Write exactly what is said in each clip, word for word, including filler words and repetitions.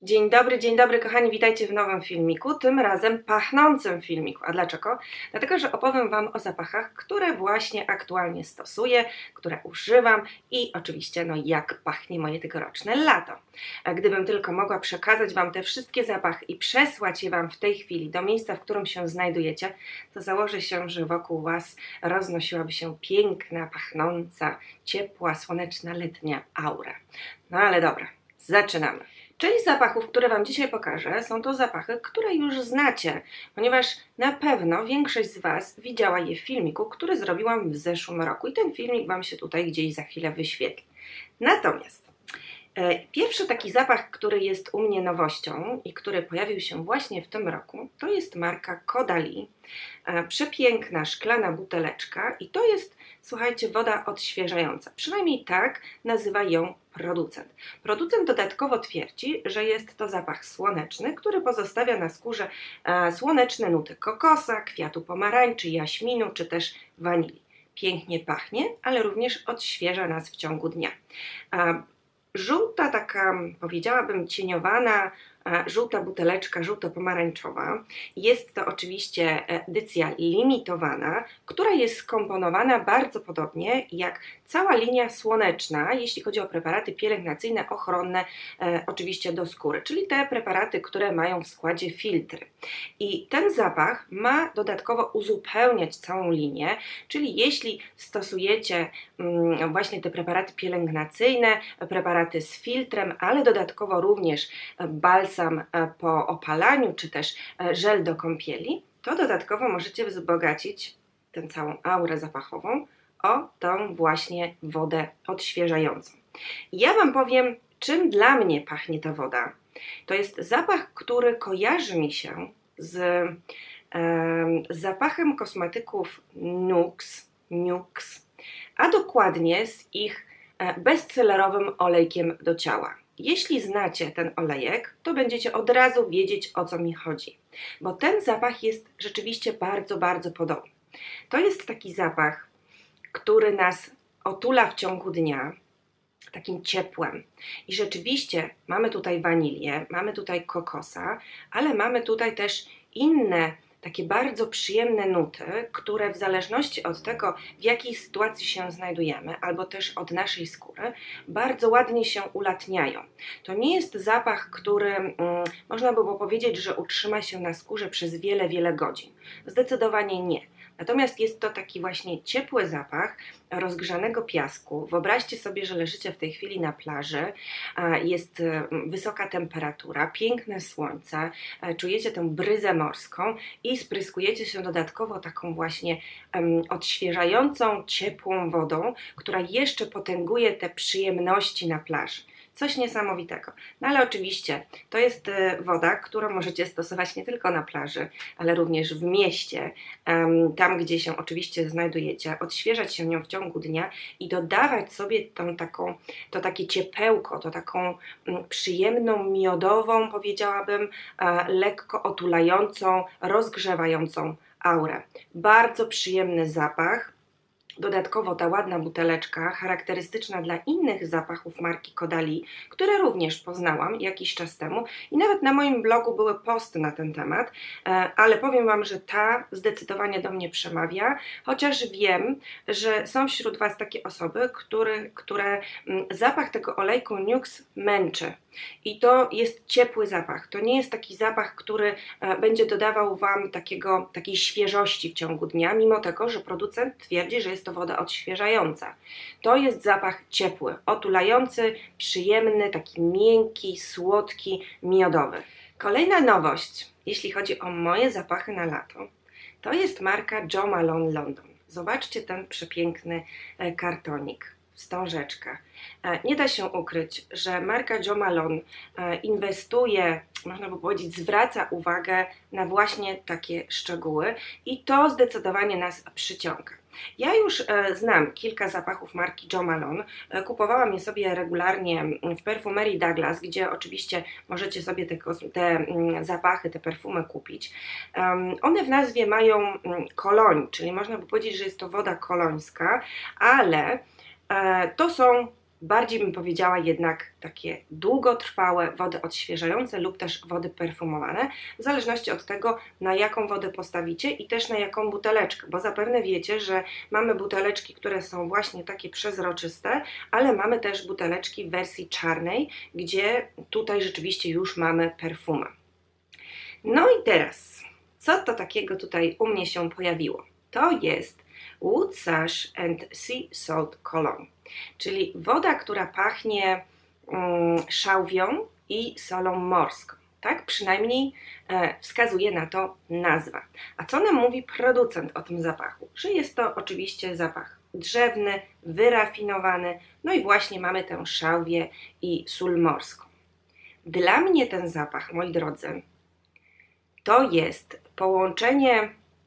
Dzień dobry, dzień dobry kochani, witajcie w nowym filmiku, tym razem pachnącym filmiku. A dlaczego? Dlatego, że opowiem Wam o zapachach, które właśnie aktualnie stosuję, które używam i oczywiście no jak pachnie moje tegoroczne lato. A gdybym tylko mogła przekazać Wam te wszystkie zapachy i przesłać je Wam w tej chwili do miejsca, w którym się znajdujecie, to założę się, że wokół Was roznosiłaby się piękna, pachnąca, ciepła, słoneczna, letnia aura. No ale dobra, zaczynamy. Część zapachów, które Wam dzisiaj pokażę, są to zapachy, które już znacie, ponieważ na pewno większość z Was widziała je w filmiku, który zrobiłam w zeszłym roku i ten filmik Wam się tutaj gdzieś za chwilę wyświetli. Natomiast e, pierwszy taki zapach, który jest u mnie nowością i który pojawił się właśnie w tym roku, to jest marka Caudalie. E, przepiękna szklana buteleczka i to jest, słuchajcie, woda odświeżająca. Przynajmniej tak nazywa ją producent. Producent dodatkowo twierdzi, że jest to zapach słoneczny, który pozostawia na skórze e, słoneczne nuty kokosa, kwiatu pomarańczy, jaśminu czy też wanilii. Pięknie pachnie, ale również odświeża nas w ciągu dnia. E, żółta taka, powiedziałabym, cieniowana, żółta buteleczka, żółto-pomarańczowa. Jest to oczywiście edycja limitowana, która jest skomponowana bardzo podobnie jak cała linia słoneczna, jeśli chodzi o preparaty pielęgnacyjne, ochronne, e, oczywiście do skóry, czyli te preparaty, które mają w składzie filtry. I ten zapach ma dodatkowo uzupełniać całą linię, czyli jeśli stosujecie mm, właśnie te preparaty pielęgnacyjne, preparaty z filtrem, ale dodatkowo również balsam sam po opalaniu, czy też żel do kąpieli, to dodatkowo możecie wzbogacić tę całą aurę zapachową o tą właśnie wodę odświeżającą. Ja Wam powiem, czym dla mnie pachnie ta woda. To jest zapach, który kojarzy mi się z, e, z zapachem kosmetyków Nuxe, Nuxe, a dokładnie z ich bestsellerowym olejkiem do ciała. Jeśli znacie ten olejek, to będziecie od razu wiedzieć, o co mi chodzi, bo ten zapach jest rzeczywiście bardzo, bardzo podobny. To jest taki zapach, który nas otula w ciągu dnia, takim ciepłem. I rzeczywiście mamy tutaj wanilię, mamy tutaj kokosa, ale mamy tutaj też inne takie bardzo przyjemne nuty, które w zależności od tego, w jakiej sytuacji się znajdujemy, albo też od naszej skóry, bardzo ładnie się ulatniają. To nie jest zapach, który mm, można by było powiedzieć, że utrzyma się na skórze przez wiele, wiele godzin. Zdecydowanie nie. Natomiast jest to taki właśnie ciepły zapach rozgrzanego piasku. Wyobraźcie sobie, że leżycie w tej chwili na plaży, jest wysoka temperatura, piękne słońce, czujecie tę bryzę morską i spryskujecie się dodatkowo taką właśnie um, odświeżającą, ciepłą wodą, która jeszcze potęguje te przyjemności na plaży. Coś niesamowitego. No ale oczywiście to jest woda, którą możecie stosować nie tylko na plaży, ale również w mieście, tam gdzie się oczywiście znajdujecie, odświeżać się nią w ciągu dnia i dodawać sobie tą taką, to takie ciepełko, to taką przyjemną, miodową, powiedziałabym, lekko otulającą, rozgrzewającą aurę. Bardzo przyjemny zapach. Dodatkowo ta ładna buteleczka, charakterystyczna dla innych zapachów marki Caudalie, które również poznałam jakiś czas temu i nawet na moim blogu były posty na ten temat, ale powiem Wam, że ta zdecydowanie do mnie przemawia, chociaż wiem, że są wśród Was takie osoby, które, które zapach tego olejku Nuxe męczy. I to jest ciepły zapach, to nie jest taki zapach, który będzie dodawał Wam takiego, takiej świeżości w ciągu dnia, mimo tego, że producent twierdzi, że jest to woda odświeżająca. To jest zapach ciepły, otulający, przyjemny, taki miękki, słodki, miodowy. Kolejna nowość, jeśli chodzi o moje zapachy na lato, to jest marka Jo Malone London. Zobaczcie ten przepiękny kartonik. Wstążeczka. Nie da się ukryć, że marka Jo Malone inwestuje, można by powiedzieć, zwraca uwagę na właśnie takie szczegóły i to zdecydowanie nas przyciąga. Ja już e, znam kilka zapachów marki Jo Malone, e, kupowałam je sobie regularnie w perfumerii Douglas, gdzie oczywiście możecie sobie te, te mm, zapachy, te perfumy kupić. Um, one w nazwie mają mm, koloń, czyli można by powiedzieć, że jest to woda kolońska, ale e, to są bardziej bym powiedziała jednak takie długotrwałe wody odświeżające lub też wody perfumowane, w zależności od tego, na jaką wodę postawicie i też na jaką buteleczkę, bo zapewne wiecie, że mamy buteleczki, które są właśnie takie przezroczyste, ale mamy też buteleczki w wersji czarnej, gdzie tutaj rzeczywiście już mamy perfumy. No i teraz, co to takiego tutaj u mnie się pojawiło? To jest Wood Sash and Sea Salt Cologne, czyli woda, która pachnie mm, szałwią i solą morską. Tak przynajmniej e, wskazuje na to nazwa. A co nam mówi producent o tym zapachu? Że jest to oczywiście zapach drzewny, wyrafinowany, no i właśnie mamy tę szałwię i sól morską. Dla mnie ten zapach, moi drodzy, to jest połączenie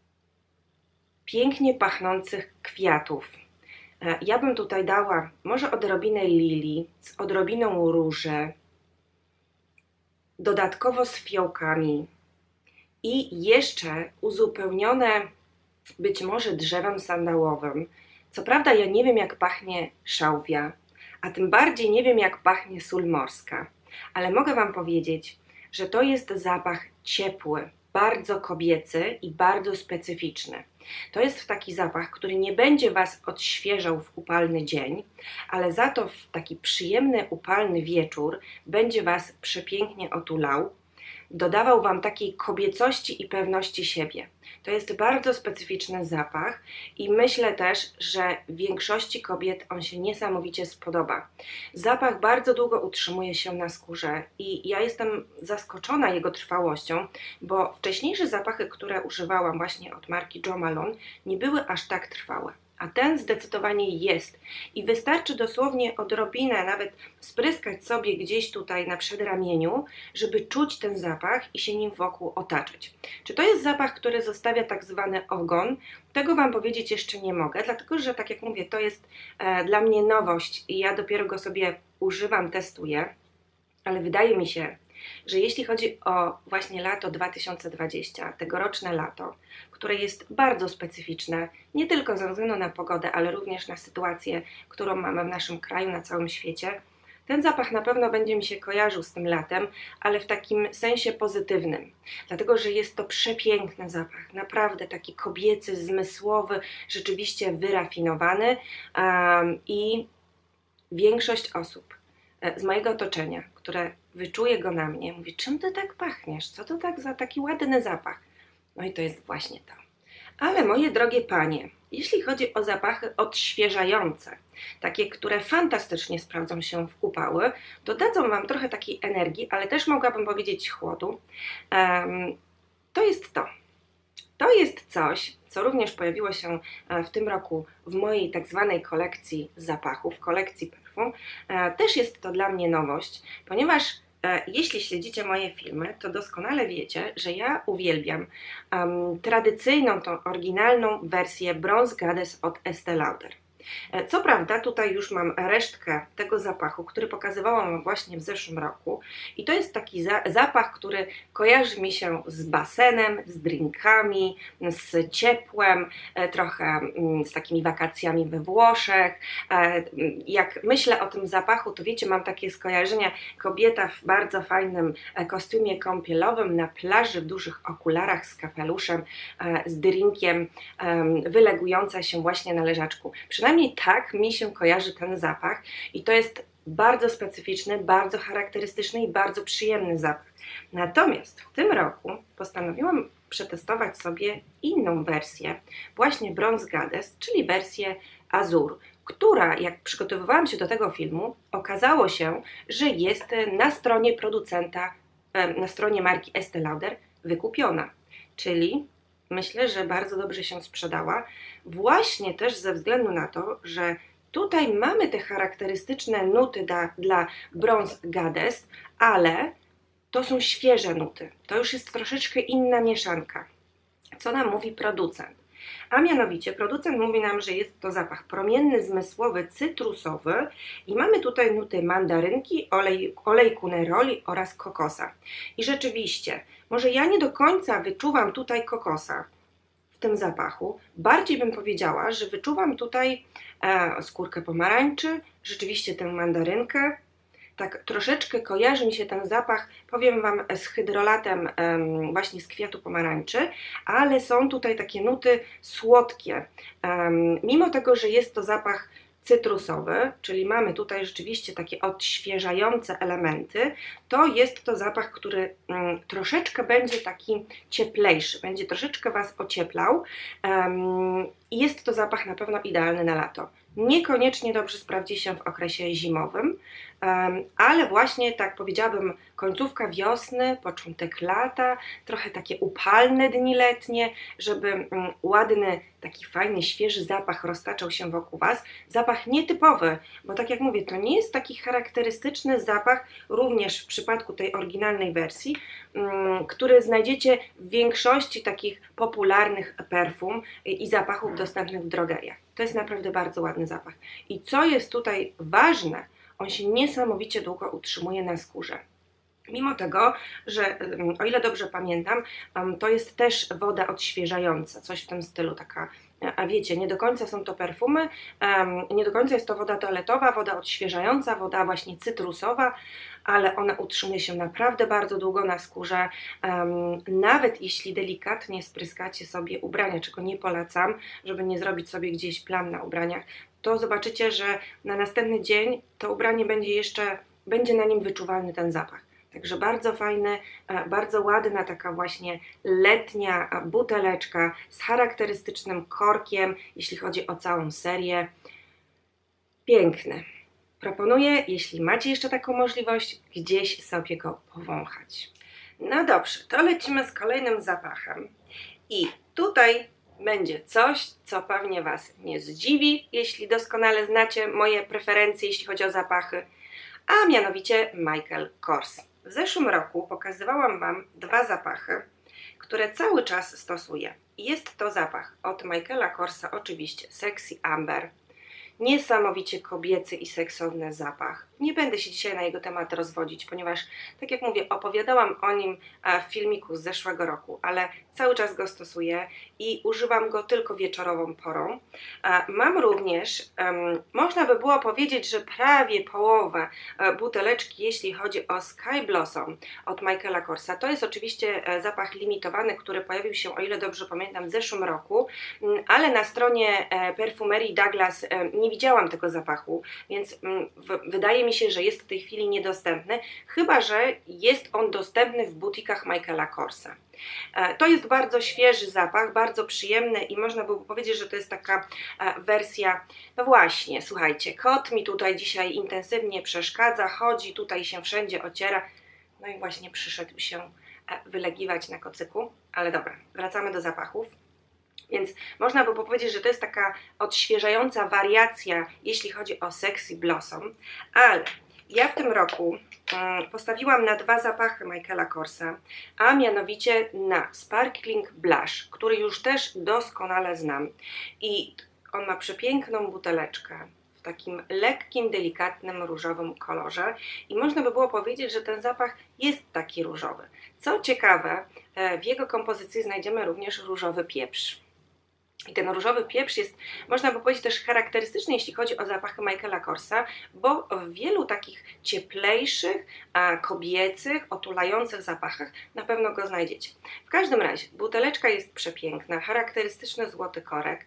pięknie pachnących kwiatów. Ja bym tutaj dała może odrobinę lilii, z odrobiną róży, dodatkowo z fiołkami i jeszcze uzupełnione być może drzewem sandałowym. Co prawda ja nie wiem, jak pachnie szałwia, a tym bardziej nie wiem, jak pachnie sól morska, ale mogę Wam powiedzieć, że to jest zapach ciepły, bardzo kobiecy i bardzo specyficzny. To jest taki zapach, który nie będzie Was odświeżał w upalny dzień, ale za to w taki przyjemny, upalny wieczór będzie Was przepięknie otulał, dodawał Wam takiej kobiecości i pewności siebie. To jest bardzo specyficzny zapach i myślę też, że większości kobiet on się niesamowicie spodoba. Zapach bardzo długo utrzymuje się na skórze i ja jestem zaskoczona jego trwałością, bo wcześniejsze zapachy, które używałam właśnie od marki Jo Malone, nie były aż tak trwałe. A ten zdecydowanie jest i wystarczy dosłownie odrobinę nawet spryskać sobie gdzieś tutaj na przedramieniu, żeby czuć ten zapach i się nim wokół otaczać. Czy to jest zapach, który zostawia tak zwany ogon? Tego Wam powiedzieć jeszcze nie mogę, dlatego że tak jak mówię, to jest e, dla mnie nowość i ja dopiero go sobie używam, testuję, ale wydaje mi się, że jeśli chodzi o właśnie lato dwa tysiące dwudzieste, tegoroczne lato, które jest bardzo specyficzne, nie tylko ze względu na pogodę, ale również na sytuację, którą mamy w naszym kraju, na całym świecie, ten zapach na pewno będzie mi się kojarzył z tym latem, ale w takim sensie pozytywnym, dlatego że jest to przepiękny zapach, naprawdę taki kobiecy, zmysłowy, rzeczywiście wyrafinowany um, i większość osób z mojego otoczenia, które wyczuje go na mnie, mówi, czym ty tak pachniesz, co to tak za taki ładny zapach? No i to jest właśnie to. Ale moje drogie panie, jeśli chodzi o zapachy odświeżające, takie, które fantastycznie sprawdzą się w upały, dodadzą Wam trochę takiej energii, ale też mogłabym powiedzieć chłodu, um, to jest to. To jest coś, co również pojawiło się w tym roku w mojej tak zwanej kolekcji zapachów, kolekcji perfum. Też jest to dla mnie nowość, ponieważ jeśli śledzicie moje filmy, to doskonale wiecie, że ja uwielbiam um, tradycyjną, tą oryginalną wersję Bronze Goddess od Estée Lauder. Co prawda tutaj już mam resztkę tego zapachu, który pokazywałam Wam właśnie w zeszłym roku i to jest taki za zapach, który kojarzy mi się z basenem, z drinkami, z ciepłem, trochę z takimi wakacjami we Włoszech. Jak myślę o tym zapachu, to wiecie, mam takie skojarzenia, kobieta w bardzo fajnym kostiumie kąpielowym na plaży w dużych okularach z kapeluszem, z drinkiem, wylegująca się właśnie na leżaczku. Przynajmniej tak mi się kojarzy ten zapach i to jest bardzo specyficzny, bardzo charakterystyczny i bardzo przyjemny zapach. Natomiast w tym roku postanowiłam przetestować sobie inną wersję, właśnie Bronze Goddess, czyli wersję Azur, która, jak przygotowywałam się do tego filmu, okazało się, że jest na stronie producenta, na stronie marki Estée Lauder wykupiona, czyli myślę, że bardzo dobrze się sprzedała, właśnie też ze względu na to, że tutaj mamy te charakterystyczne nuty da, dla Bronze Goddess, ale to są świeże nuty. To już jest troszeczkę inna mieszanka. Co nam mówi producent? A mianowicie producent mówi nam, że jest to zapach promienny, zmysłowy, cytrusowy i mamy tutaj nuty mandarynki, olej, olejku neroli oraz kokosa. I rzeczywiście, może ja nie do końca wyczuwam tutaj kokosa w tym zapachu. Bardziej bym powiedziała, że wyczuwam tutaj e, skórkę pomarańczy, rzeczywiście tę mandarynkę. Tak troszeczkę kojarzy mi się ten zapach, powiem Wam, z hydrolatem um, właśnie z kwiatu pomarańczy, ale są tutaj takie nuty słodkie. Um, mimo tego, że jest to zapach cytrusowy, czyli mamy tutaj rzeczywiście takie odświeżające elementy, to jest to zapach, który um, troszeczkę będzie taki cieplejszy, będzie troszeczkę Was ocieplał um, i jest to zapach na pewno idealny na lato. Niekoniecznie dobrze sprawdzi się w okresie zimowym, ale właśnie tak powiedziałabym końcówka wiosny, początek lata, trochę takie upalne dni letnie, żeby ładny, taki fajny, świeży zapach roztaczał się wokół Was. Zapach nietypowy, bo tak jak mówię, to nie jest taki charakterystyczny zapach, również w przypadku tej oryginalnej wersji, który znajdziecie w większości takich popularnych perfum i zapachów dostępnych w drogeriach. To jest naprawdę bardzo ładny zapach. I co jest tutaj ważne, on się niesamowicie długo utrzymuje na skórze. Mimo tego, że o ile dobrze pamiętam, to jest też woda odświeżająca, coś w tym stylu, taka, a wiecie, nie do końca są to perfumy, nie do końca jest to woda toaletowa, woda odświeżająca, woda właśnie cytrusowa, ale ona utrzymuje się naprawdę bardzo długo na skórze, nawet jeśli delikatnie spryskacie sobie ubrania, czego nie polecam, żeby nie zrobić sobie gdzieś plam na ubraniach, to zobaczycie, że na następny dzień to ubranie będzie jeszcze, będzie na nim wyczuwalny ten zapach. Także bardzo fajny, bardzo ładna taka właśnie letnia buteleczka z charakterystycznym korkiem, jeśli chodzi o całą serię. Piękny. Proponuję, jeśli macie jeszcze taką możliwość, gdzieś sobie go powąchać. No dobrze, to lecimy z kolejnym zapachem. I tutaj będzie coś, co pewnie Was nie zdziwi, jeśli doskonale znacie moje preferencje, jeśli chodzi o zapachy, a mianowicie Michael Kors. W zeszłym roku pokazywałam Wam dwa zapachy, które cały czas stosuję. Jest to zapach od Michaela Korsa, oczywiście Sexy Amber. Niesamowicie kobiecy i seksowny zapach. Nie będę się dzisiaj na jego temat rozwodzić, ponieważ, tak jak mówię, opowiadałam o nim w filmiku z zeszłego roku, ale cały czas go stosuję i używam go tylko wieczorową porą. Mam również, można by było powiedzieć, że prawie połowę buteleczki, jeśli chodzi o Sky Blossom od Michaela Korsa. To jest oczywiście zapach limitowany, który pojawił się, o ile dobrze pamiętam, w zeszłym roku, ale na stronie perfumerii Douglas nie widziałam tego zapachu, więc wydaje mi się, że jest w tej chwili niedostępny, chyba że jest on dostępny w butikach Michaela Korsa. To jest bardzo świeży zapach, bardzo przyjemny i można by powiedzieć, że to jest taka wersja, no właśnie, słuchajcie, kot mi tutaj dzisiaj intensywnie przeszkadza, chodzi, tutaj się wszędzie ociera, no i właśnie przyszedł się wylegiwać na kocyku, ale dobra, wracamy do zapachów. Więc można by powiedzieć, że to jest taka odświeżająca wariacja, jeśli chodzi o Sexy Blossom, ale ja w tym roku um, postawiłam na dwa zapachy Michaela Korsa, a mianowicie na Sparkling Blush, który już też doskonale znam i on ma przepiękną buteleczkę w takim lekkim, delikatnym, różowym kolorze i można by było powiedzieć, że ten zapach jest taki różowy. Co ciekawe, w jego kompozycji znajdziemy również różowy pieprz. I ten różowy pieprz jest, można by powiedzieć, też charakterystyczny, jeśli chodzi o zapachy Michaela Korsa, bo w wielu takich cieplejszych, a kobiecych, otulających zapachach na pewno go znajdziecie. W każdym razie buteleczka jest przepiękna, charakterystyczny złoty korek,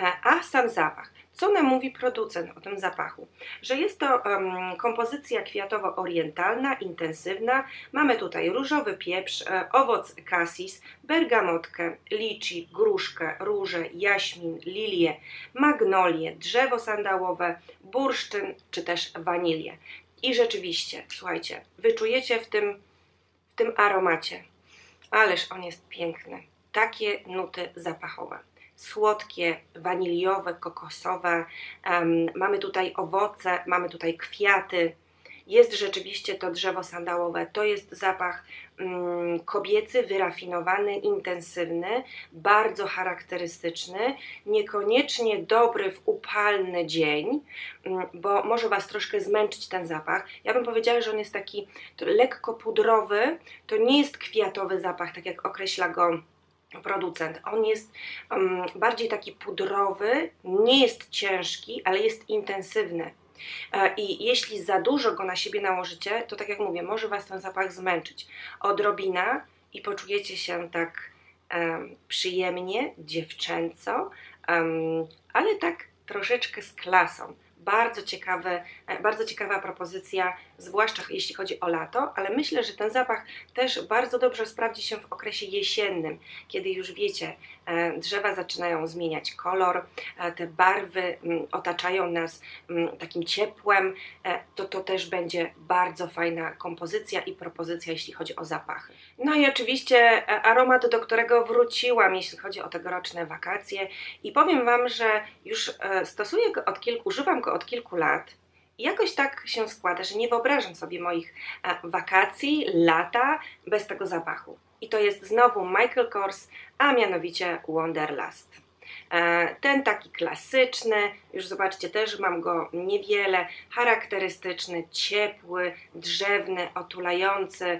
a sam zapach. Co nam mówi producent o tym zapachu? Że jest to um, kompozycja kwiatowo-orientalna, intensywna. Mamy tutaj różowy pieprz, e, owoc cassis, bergamotkę, liczy, gruszkę, róże, jaśmin, lilię, magnolię, drzewo sandałowe, bursztyn czy też wanilię. I rzeczywiście, słuchajcie, wyczujecie w tym, w tym aromacie, ależ on jest piękny. Takie nuty zapachowe. Słodkie, waniliowe, kokosowe, um, mamy tutaj owoce, mamy tutaj kwiaty, jest rzeczywiście to drzewo sandałowe, to jest zapach um, kobiecy, wyrafinowany, intensywny, bardzo charakterystyczny, niekoniecznie dobry w upalny dzień, um, bo może Was troszkę zmęczyć ten zapach. Ja bym powiedziała, że on jest taki lekko pudrowy, to nie jest kwiatowy zapach, tak jak określa go producent. On jest um, bardziej taki pudrowy, nie jest ciężki, ale jest intensywny. I jeśli za dużo go na siebie nałożycie, to tak jak mówię, może Was ten zapach zmęczyć. Odrobina i poczujecie się tak um, przyjemnie, dziewczęco, um, ale tak troszeczkę z klasą. Bardzo, ciekawy, bardzo ciekawa propozycja, zwłaszcza jeśli chodzi o lato, ale myślę, że ten zapach też bardzo dobrze sprawdzi się w okresie jesiennym, kiedy już wiecie, drzewa zaczynają zmieniać kolor, te barwy otaczają nas takim ciepłem, to to też będzie bardzo fajna kompozycja i propozycja, jeśli chodzi o zapachy. No i oczywiście aromat, do którego wróciłam, jeśli chodzi o tegoroczne wakacje i powiem Wam, że już stosuję go od kilku, używam go od kilku lat i jakoś tak się składa, że nie wyobrażam sobie moich wakacji, lata bez tego zapachu. I to jest znowu Michael Kors, a mianowicie Wanderlust. Ten taki klasyczny, już zobaczcie, też mam go niewiele, charakterystyczny, ciepły, drzewny, otulający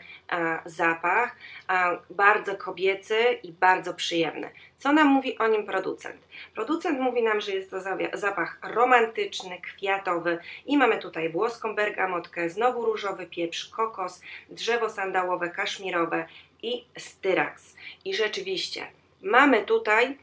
zapach, bardzo kobiecy i bardzo przyjemny. Co nam mówi o nim producent? Producent mówi nam, że jest to zapach romantyczny, kwiatowy i mamy tutaj włoską bergamotkę, znowu różowy pieprz, kokos, drzewo sandałowe, kaszmirowe i styraks. I rzeczywiście mamy tutaj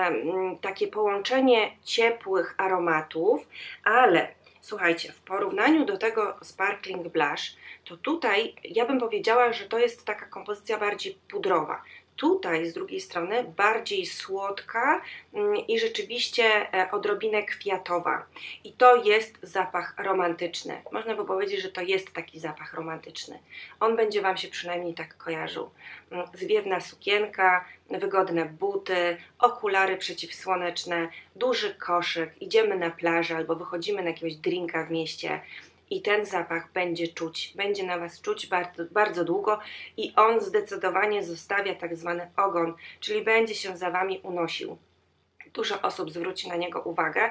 takie połączenie ciepłych aromatów, ale słuchajcie, w porównaniu do tego Sparkling Blush, to tutaj ja bym powiedziała, że to jest taka kompozycja bardziej pudrowa. Tutaj z drugiej strony bardziej słodka i rzeczywiście odrobinę kwiatowa. I to jest zapach romantyczny. Można by powiedzieć, że to jest taki zapach romantyczny. On będzie Wam się przynajmniej tak kojarzył. Zwiewna sukienka, wygodne buty, okulary przeciwsłoneczne, duży koszyk, idziemy na plażę albo wychodzimy na jakiegoś drinka w mieście. I ten zapach będzie czuć, będzie na Was czuć bardzo, bardzo długo i on zdecydowanie zostawia tak zwany ogon, czyli będzie się za Wami unosił. Dużo osób zwróci na niego uwagę,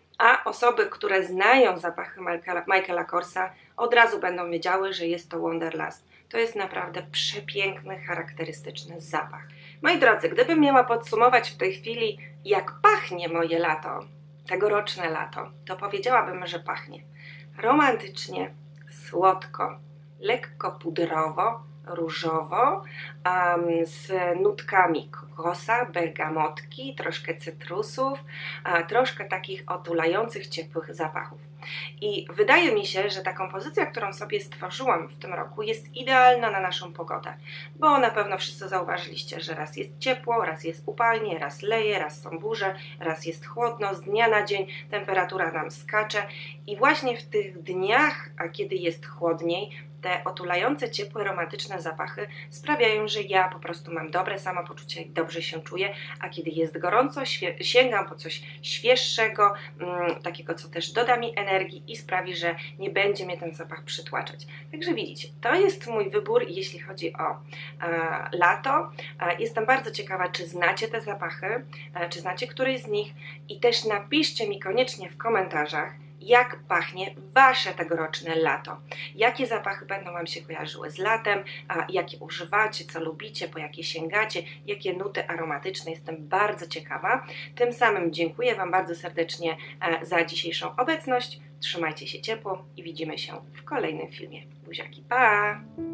a osoby, które znają zapachy Michaela, Michaela Korsa, od razu będą wiedziały, że jest to Wanderlust. To jest naprawdę przepiękny, charakterystyczny zapach. Moi drodzy, gdybym miała podsumować w tej chwili, jak pachnie moje lato, tegoroczne lato, to powiedziałabym, że pachnie romantycznie, słodko, lekko pudrowo, różowo, um, z nutkami kokosa, bergamotki, troszkę cytrusów, a, troszkę takich otulających, ciepłych zapachów. I wydaje mi się, że ta kompozycja, którą sobie stworzyłam w tym roku, jest idealna na naszą pogodę, bo na pewno wszyscy zauważyliście, że raz jest ciepło, raz jest upalnie, raz leje, raz są burze, raz jest chłodno, z dnia na dzień temperatura nam skacze i właśnie w tych dniach, a kiedy jest chłodniej, te otulające, ciepłe, romantyczne zapachy sprawiają, że ja po prostu mam dobre samopoczucie i dobrze się czuję, a kiedy jest gorąco, sięgam po coś świeższego, mm, takiego, co też doda mi energii i sprawi, że nie będzie mnie ten zapach przytłaczać. Także widzicie, to jest mój wybór, jeśli chodzi o e, lato. E, jestem bardzo ciekawa, czy znacie te zapachy, e, czy znacie któryś z nich i też napiszcie mi koniecznie w komentarzach, jak pachnie Wasze tegoroczne lato. Jakie zapachy będą Wam się kojarzyły z latem, a jakie używacie, co lubicie, po jakie sięgacie, jakie nuty aromatyczne. Jestem bardzo ciekawa. Tym samym dziękuję Wam bardzo serdecznie za dzisiejszą obecność. Trzymajcie się ciepło i widzimy się w kolejnym filmie. Buziaki, pa!